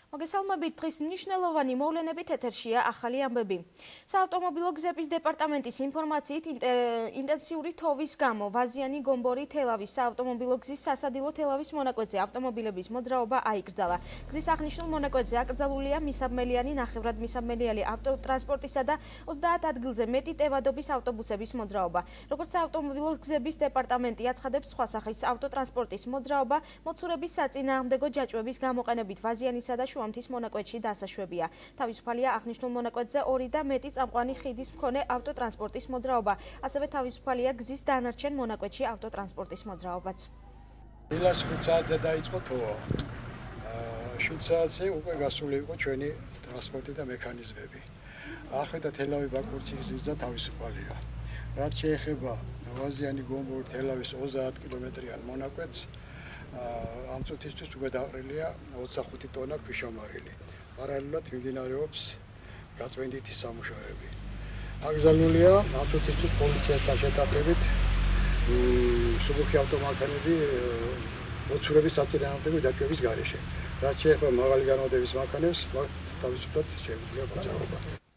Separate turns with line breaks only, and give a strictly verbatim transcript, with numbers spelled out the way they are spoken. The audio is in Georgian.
მოგესალმებით, დღის მნიშვნელოვანი მოვლენებით ეთერშია ახალი ამბები. საავტომობილო გზების დეპარტამენტის ინფორმაციით ინტენსიური თოვის გამო ვაზიანი, გომბორი, თელავის საავტომობილო გზის სასადილო თელავის მონაკვეთზე ავტომობილების მოძრაობა აიკრძალა. გზის აღნიშნულ მონაკვეთზე აკრძალულია მისაბმელიანი, ნახევრადმისაბმელიანი ავტოტრანსპორტისა და ოცდაათ ადგილზე მეტი ტევადობის ავტობუსების მოძრაობა. როგორც საავტომობილო გზების დეპარტამენტი აცხადებს, სხვა სახის ავტოტრანსპორტის მოძრაობა მოცურების საწინააღმდეგო ჯაჭვების გამოყენებით ვაზიანისა და შუამთის მონაკვეთში დასაშვებია. თავისუფალია აღნიშნულ მონაკვეთზე ორი და მეტი წამყვანი ხიდის მქონე ავტოტრანსპორტის მოძრაობა, ასევე თავისუფალია გზის დანარჩენ მონაკვეთში ავტოტრანსპორტის მოძრაობაც.
დილას შვიდ საათზე დაიწყო თოვა. შვიდ საათზე უკვე გასული იყო ჩვენი ტრანსპორტი და მექანიზმები. ახვედა თელავი ბაკურცის გზის და თავისუფალია. რაც შეეხება ვაზიანი, გომბორი, თელავის ოცდაათ კილომეტრიან მონაკვეთს, ამ წუთისთვის უკვე დაყრილია ოცდახუთი ტონა ქვიშამარილი. პარალელურად მიმდინარეობს გაწმენდითი სამუშაოები. აკრძალულია ამ წუთისთვის პოლიციასთან შეტაკებით მსუბუქი ავტომანქანები მოცურების საწინააღმდეგო ჯაჭვების გარეშე. რაც შეეხება მაღალი განმავლობის მანქანებს, მათ თავისუფლად შეუძლია მოძრაობა.